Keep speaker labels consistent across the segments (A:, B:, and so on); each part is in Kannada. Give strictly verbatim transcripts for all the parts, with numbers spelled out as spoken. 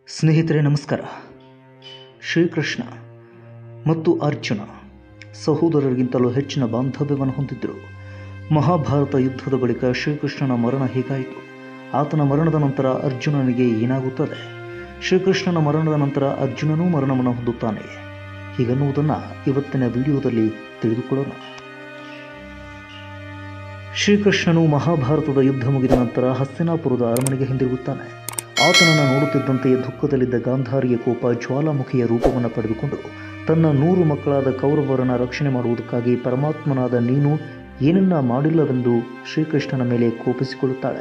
A: ಸ್ನೇಹಿತರೆ ನಮಸ್ಕಾರ. ಶ್ರೀಕೃಷ್ಣ ಮತ್ತು ಅರ್ಜುನ ಸಹೋದರರಿಗಿಂತಲೂ ಹೆಚ್ಚಿನ ಬಾಂಧವ್ಯವನ್ನು ಹೊಂದಿದ್ದರು. ಮಹಾಭಾರತ ಯುದ್ಧದ ಬಳಿಕ ಶ್ರೀಕೃಷ್ಣನ ಮರಣ ಹೇಗಾಯಿತು, ಆತನ ಮರಣದ ನಂತರ ಅರ್ಜುನನಿಗೆ ಏನಾಗುತ್ತದೆ, ಶ್ರೀಕೃಷ್ಣನ ಮರಣದ ನಂತರ ಅರ್ಜುನನೂ ಮರಣವನ್ನು ಹೊಂದುತ್ತಾನೆ, ಹೀಗನ್ನುವುದನ್ನು ಇವತ್ತಿನ ವಿಡಿಯೋದಲ್ಲಿ ತಿಳಿದುಕೊಳ್ಳೋಣ. ಶ್ರೀಕೃಷ್ಣನು ಮಹಾಭಾರತದ ಯುದ್ಧ ಮುಗಿದ ನಂತರ ಹಸ್ತಿನಾಪುರದ ಅರಮನೆಗೆ ಹಿಂದಿರುಗುತ್ತಾನೆ. ಆತನನ್ನು ನೋಡುತ್ತಿದ್ದಂತೆ ದುಃಖದಲ್ಲಿದ್ದ ಗಾಂಧಾರಿಯ ಕೋಪ ಜ್ವಾಲಾಮುಖಿಯ ರೂಪವನ್ನು ಪಡೆದುಕೊಂಡು ತನ್ನ ನೂರು ಮಕ್ಕಳಾದ ಕೌರವರನ್ನು ರಕ್ಷಣೆ ಮಾಡುವುದಕ್ಕಾಗಿ ಪರಮಾತ್ಮನಾದ ನೀನು ಏನನ್ನ ಮಾಡಿಲ್ಲವೆಂದು ಶ್ರೀಕೃಷ್ಣನ ಮೇಲೆ ಕೋಪಿಸಿಕೊಳ್ಳುತ್ತಾಳೆ.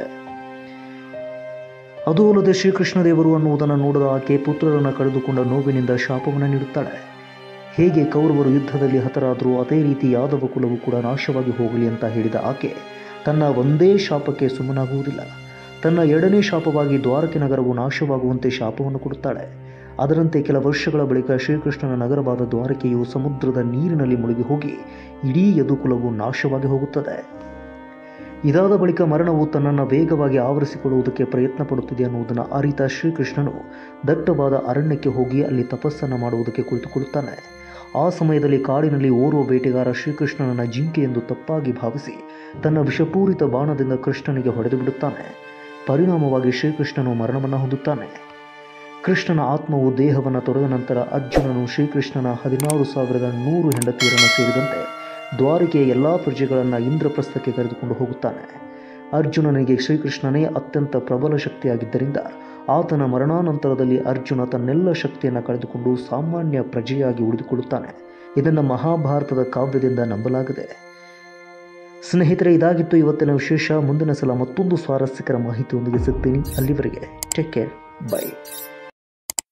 A: ಅದೂ ಅಲ್ಲದೆ ಶ್ರೀಕೃಷ್ಣ ದೇವರು ಅನ್ನುವುದನ್ನು ನೋಡದ ಆಕೆ ಪುತ್ರರನ್ನು ಕಳೆದುಕೊಂಡ ನೋವಿನಿಂದ ಶಾಪವನ್ನು ನೀಡುತ್ತಾಳೆ. ಹೇಗೆ ಕೌರವರು ಯುದ್ಧದಲ್ಲಿ ಹತರಾದರೂ ಅದೇ ರೀತಿ ಯಾದವ ಕುಲವು ಕೂಡ ನಾಶವಾಗಿ ಹೋಗಲಿ ಅಂತ ಹೇಳಿದ ಆಕೆ ತನ್ನ ಒಂದೇ ಶಾಪಕ್ಕೆ ಸುಮ್ಮನಾಗುವುದಿಲ್ಲ. ತನ್ನ ಎರಡನೇ ಶಾಪವಾಗಿ ದ್ವಾರಕೆ ನಗರವು ನಾಶವಾಗುವಂತೆ ಶಾಪವನ್ನು ಕೊಡುತ್ತಾಳೆ. ಅದರಂತೆ ಕೆಲ ವರ್ಷಗಳ ಬಳಿಕ ಶ್ರೀಕೃಷ್ಣನ ನಗರವಾದ ದ್ವಾರಕೆಯು ಸಮುದ್ರದ ನೀರಿನಲ್ಲಿ ಮುಳುಗಿ ಹೋಗಿ ಇಡೀ ಯದುಕುಲವು ನಾಶವಾಗಿ ಹೋಗುತ್ತದೆ. ಇದಾದ ಬಳಿಕ ಮರಣವು ತನ್ನನ್ನು ವೇಗವಾಗಿ ಆವರಿಸಿಕೊಳ್ಳುವುದಕ್ಕೆ ಪ್ರಯತ್ನ ಪಡುತ್ತಿದೆ ಅನ್ನುವುದನ್ನು ಅರಿತ ಶ್ರೀಕೃಷ್ಣನು ದಟ್ಟವಾದ ಅರಣ್ಯಕ್ಕೆ ಹೋಗಿ ಅಲ್ಲಿ ತಪಸ್ಸನ್ನು ಮಾಡುವುದಕ್ಕೆ ಕುಳಿತುಕೊಳ್ಳುತ್ತಾನೆ. ಆ ಸಮಯದಲ್ಲಿ ಕಾಡಿನಲ್ಲಿ ಓರ್ವ ಬೇಟೆಗಾರ ಶ್ರೀಕೃಷ್ಣನನ್ನು ಜಿಂಕೆ ಎಂದು ತಪ್ಪಾಗಿ ಭಾವಿಸಿ ತನ್ನ ವಿಷಪೂರಿತ ಬಾಣದಿಂದ ಕೃಷ್ಣನಿಗೆ ಹೊಡೆದು ಬಿಡುತ್ತಾನೆ. ಪರಿಣಾಮವಾಗಿ ಶ್ರೀಕೃಷ್ಣನು ಮರಣವನ್ನು ಹೊಂದುತ್ತಾನೆ. ಕೃಷ್ಣನ ಆತ್ಮವು ದೇಹವನ್ನು ತೊರೆದ ನಂತರ ಅರ್ಜುನನು ಶ್ರೀಕೃಷ್ಣನ ಹದಿನಾರು ಸಾವಿರದ ನೂರು ಹೆಂಡತಿಯರನ್ನು ಸೇರಿದಂತೆ ದ್ವಾರಕೆಯ ಎಲ್ಲ ಪ್ರಜೆಗಳನ್ನು ಇಂದ್ರಪ್ರಸ್ಥಕ್ಕೆ ಕರೆದುಕೊಂಡು ಹೋಗುತ್ತಾನೆ. ಅರ್ಜುನನಿಗೆ ಶ್ರೀಕೃಷ್ಣನೇ ಅತ್ಯಂತ ಪ್ರಬಲ ಶಕ್ತಿಯಾಗಿದ್ದರಿಂದ ಆತನ ಮರಣಾನಂತರದಲ್ಲಿ ಅರ್ಜುನ ತನ್ನೆಲ್ಲ ಶಕ್ತಿಯನ್ನು ಕಳೆದುಕೊಂಡು ಸಾಮಾನ್ಯ ಪ್ರಜೆಯಾಗಿ ಉಳಿದುಕೊಳ್ಳುತ್ತಾನೆ. ಇದನ್ನು ಮಹಾಭಾರತದ ಕಾವ್ಯದಿಂದ ನಂಬಲಾಗಿದೆ. ಸ್ನೇಹಿತರೆ, ಇದಾಗಿತ್ತು ಇವತ್ತಿನ ವಿಶೇಷ. ಮುಂದಿನ ಸಲ ಮತ್ತೊಂದು ಸ್ವಾರಸ್ಯಕರ ಮಾಹಿತಿಯೊಂದಿಗೆ ಸಿಗ್ತೀನಿ. ಅಲ್ಲಿವರೆಗೆ ಟೇಕ್ ಕೇರ್, ಬೈ.